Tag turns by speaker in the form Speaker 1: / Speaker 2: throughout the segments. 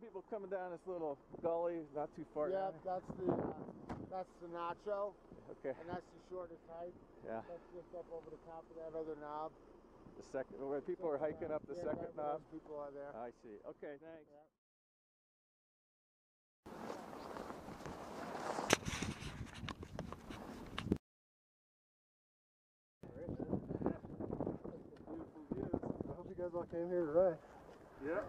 Speaker 1: people coming down this little gully, not too far.
Speaker 2: Yeah, that's the Nacho.
Speaker 1: Okay.
Speaker 2: And that's the shortest height.
Speaker 1: Yeah.
Speaker 2: That's just up over the top of that other knob.
Speaker 1: The second, where people are hiking up the second knob.
Speaker 2: People are there.
Speaker 1: I see. Okay, thanks.
Speaker 2: Yeah. I hope you guys all came here today.
Speaker 1: Yeah.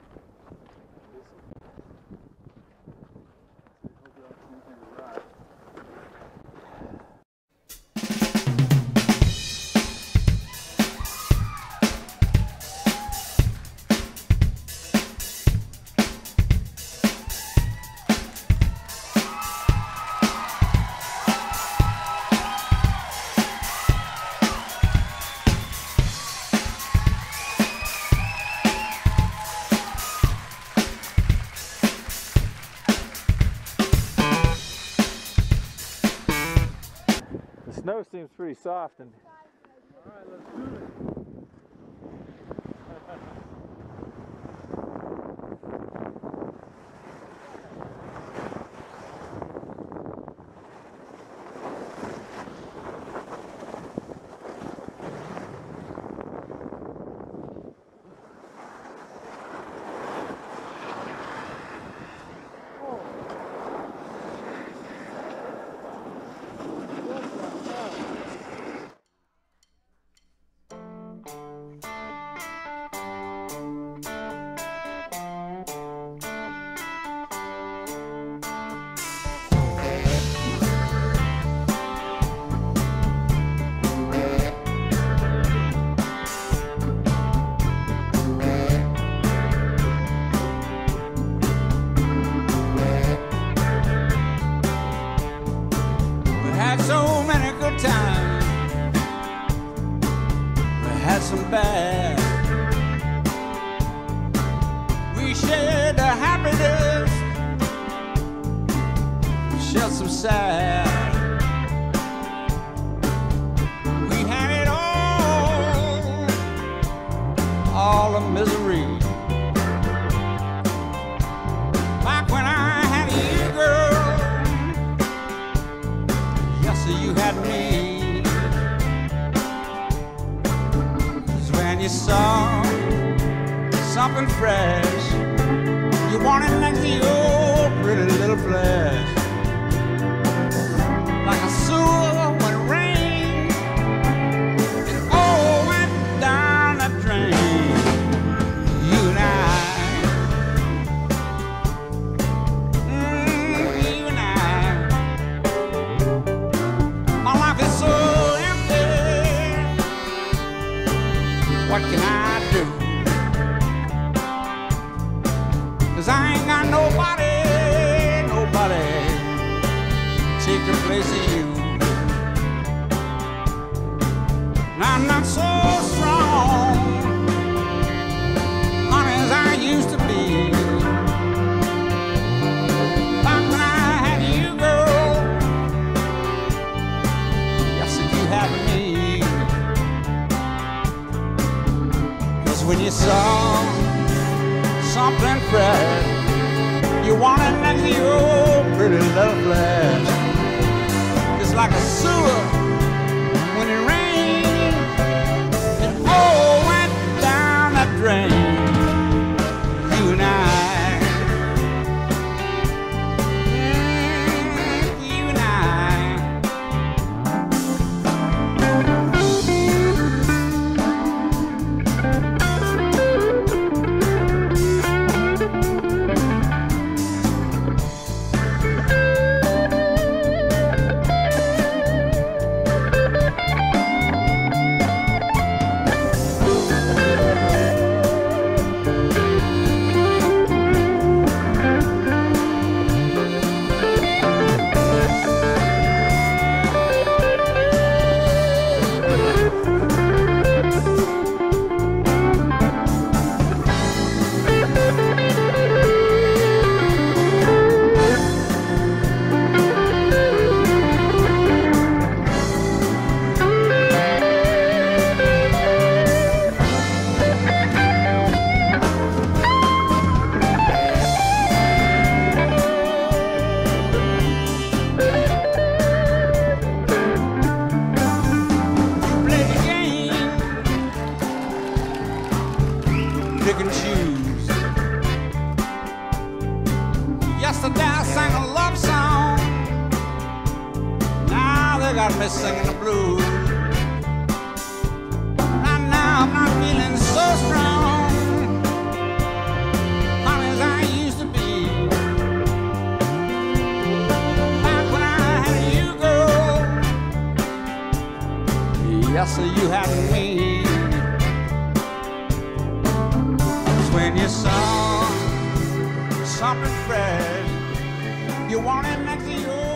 Speaker 1: The snow seems pretty soft and
Speaker 2: All right, let's do it.
Speaker 3: So many good times, we had some bad. We shared the happiness, shared some sad. We had it all the misery. Back when I had you, girl, you had me. 'Cause when you saw something fresh, you wanted next to your pretty little flesh. Like a sewer when it rained, it all went down the drain. You and I. What can I do? 'Cause I ain't got nobody take the place of you. And I'm not so strong, honey, as I used to be. Back when I had you, girl, yes, you had me. When you saw something fresh, you wanted next to your pretty little flesh. It's like a sewer when it rained, it all went down the drain. You and you and I. used to dance, sing a love song. Now they got me singing the blues. Right now I'm not feeling so strong, honey, as I used to be. Back when I had you, girl, yes, sir, you had me. When you saw something fresh, you wanted next to you.